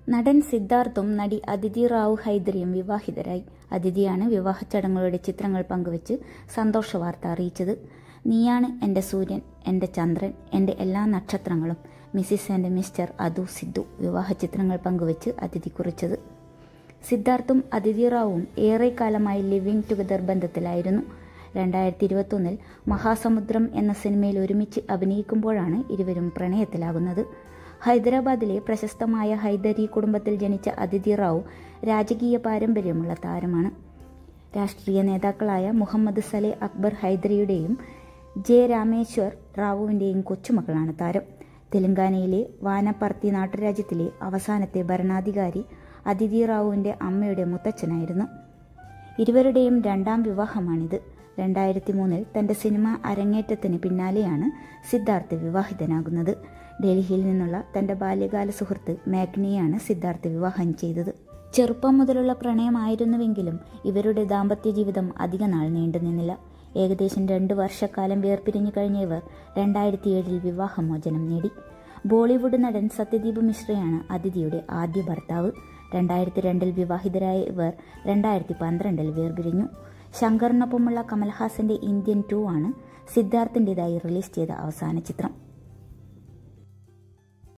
നടൻ സിദ്ധാർത്ഥും നടി അദിതി റാവു ഹൈദരിയും വിവാഹിതരായി. അദിതിയാണ് വിവാഹ ചടങ്ങുകളുടെ ചിത്രങ്ങൾ പങ്കുവച്ച് സന്തോഷ വാർത്ത അറിയിച്ചത്. നീയാണ് എൻ്റെ സൂര്യൻ, എൻ്റെ ചന്ദ്രൻ, എൻ്റെ എല്ലാ നക്ഷത്രങ്ങളും, മിസിസ് ആൻഡ് മിസ്റ്റർ അതു സിദ്ധു വിവാഹ ചിത്രങ്ങൾ പങ്കുവച്ച് അദിതി കുറിച്ചത്. സിദ്ധാർത്ഥും അദിതി റാവുവും ഏറെക്കാലമായി ലിവിംഗ് ടുഗദർ ബന്ധത്തിലായിരുന്നു. 2021 മഹാസമുദ്രം എന്ന സിനിമയിൽ ഒരുമിച്ച് അഭിനയിക്കുമ്പോഴാണ് ഇരുവരും പ്രണയത്തിലാകുന്നത്. ഹൈദരാബാദിലെ പ്രശസ്തമായ ഹൈദരി കുടുംബത്തിൽ ജനിച്ച അദിതി റാവു രാജകീയ പാരമ്പര്യമുള്ള താരമാണ്. രാഷ്ട്രീയ നേതാക്കളായ മുഹമ്മദ് സലെ അക്ബർ ഹൈദരിയുടെയും ജെ രാമേശ്വർ റാവുവിൻ്റെയും കൊച്ചുമകളാണ് താരം. തെലങ്കാനയിലെ വാനപർത്തി നാട്ടുരാജ്യത്തിലെ അവസാനത്തെ ഭരണാധികാരി അദിതി റാവുവിൻ്റെ അമ്മയുടെ മുത്തച്ഛനായിരുന്നു. ഇരുവരുടെയും രണ്ടാം വിവാഹമാണിത്. 2003 തൻ്റെ സിനിമ അരങ്ങേറ്റത്തിന് പിന്നാലെയാണ് സിദ്ധാർത്ഥ് വിവാഹിതനാകുന്നത്. ഡൽഹിയിൽ നിന്നുള്ള തൻ്റെ ബാല്യകാല സുഹൃത്ത് മേഘ്നയെയാണ് സിദ്ധാർത്ഥ് വിവാഹം ചെയ്തത്. ചെറുപ്പം മുതലുള്ള പ്രണയമായിരുന്നുവെങ്കിലും ഇവരുടെ ദാമ്പത്യ ജീവിതം അധിക നാൾ നീണ്ടുനിന്നില്ല. ഏകദേശം 2 വർഷക്കാലം വേർപിരിഞ്ഞു കഴിഞ്ഞ ഇവർ 2007 വിവാഹമോചനം നേടി. ബോളിവുഡ് നടൻ സത്യദീപ് മിശ്രയാണ് അദിതിയുടെ ആദ്യ ഭർത്താവ്. 2002 വിവാഹിതരായ ഇവർ 2012 വേർപിരിഞ്ഞു. ശങ്കറിനൊപ്പമുള്ള കമൽഹാസന്റെ ഇന്ത്യൻ 2 ആണ് സിദ്ധാർത്ഥിൻ്റെതായി റിലീസ് ചെയ്ത അവസാന ചിത്രം.